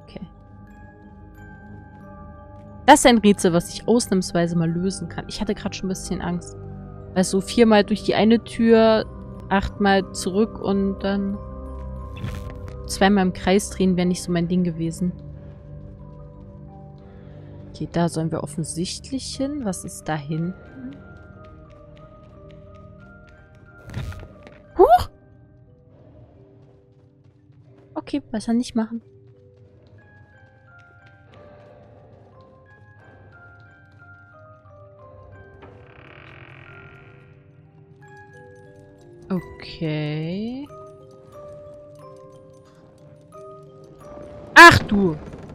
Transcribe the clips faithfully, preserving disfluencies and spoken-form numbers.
Okay. Das ist ein Rätsel, was ich ausnahmsweise mal lösen kann. Ich hatte gerade schon ein bisschen Angst. Also viermal durch die eine Tür, achtmal zurück und dann zweimal im Kreis drehen wäre nicht so mein Ding gewesen. Okay, da sollen wir offensichtlich hin. Was ist da hinten? Huch! Okay, besser nicht machen. Okay. Ach du!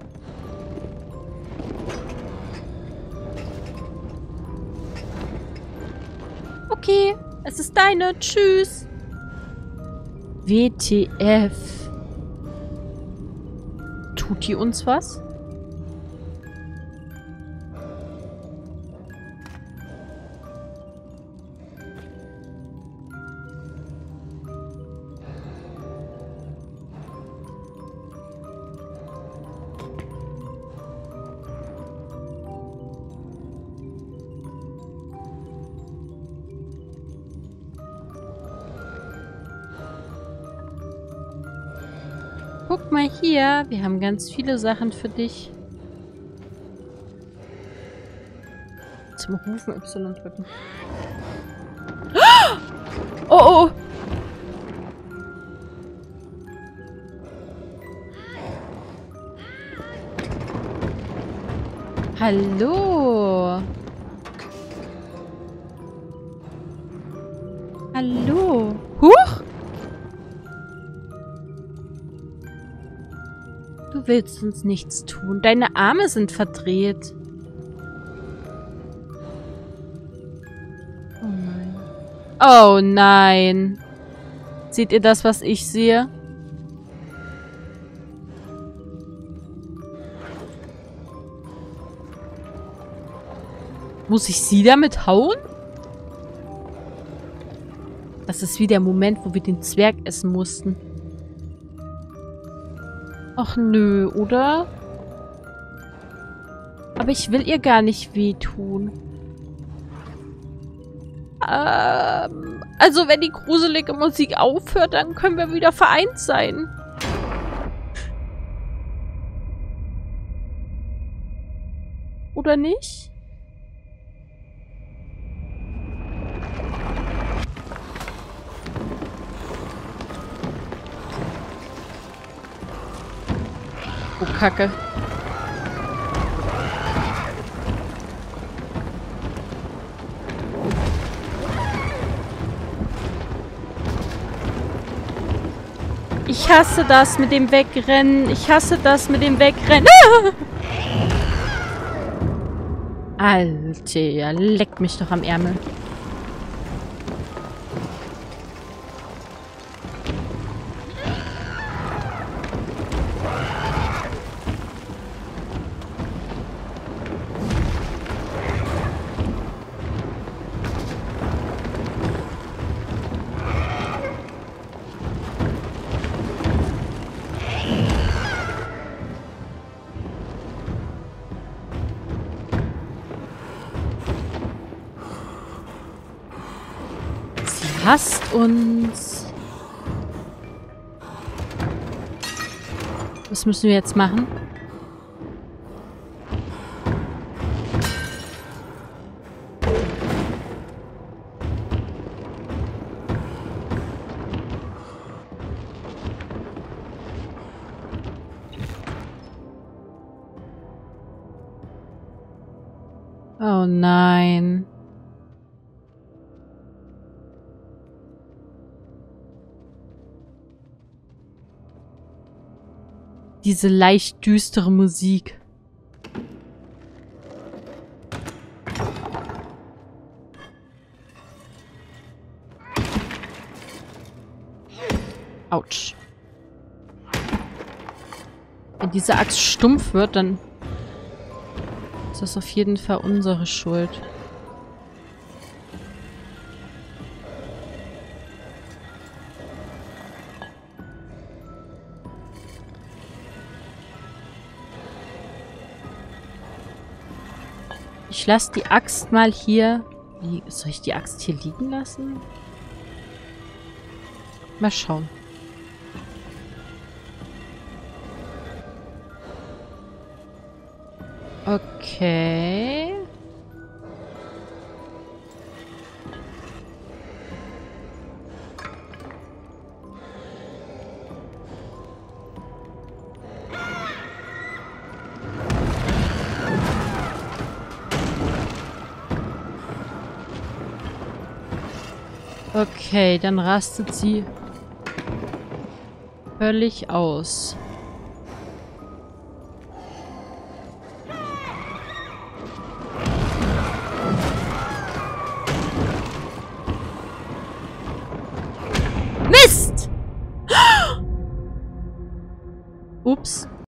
Okay, es ist deine. Tschüss. W T F. Tut die uns was? Guck mal hier, wir haben ganz viele Sachen für dich. Zum Rufen Y drücken. Oh, oh! Hallo! Hallo! Huch! Du willst uns nichts tun. Deine Arme sind verdreht. Oh nein. Oh nein. Seht ihr das, was ich sehe? Muss ich sie damit hauen? Das ist wie der Moment, wo wir den Zwerg essen mussten. Ach nö, oder? Aber ich will ihr gar nicht wehtun. Ähm, also wenn die gruselige Musik aufhört, dann können wir wieder vereint sein. Oder nicht? Oh, Kacke. Ich hasse das mit dem Wegrennen. Ich hasse das mit dem Wegrennen. Ah! Alter, leck mich doch am Ärmel. Hasst uns. Was müssen wir jetzt machen? Oh nein. Diese leicht düstere Musik. Autsch. Wenn diese Axt stumpf wird, dann ist das auf jeden Fall unsere Schuld. Ich lasse die Axt mal hier... Wie, soll ich die Axt hier liegen lassen? Mal schauen. Okay. Okay, dann rastet sie völlig aus.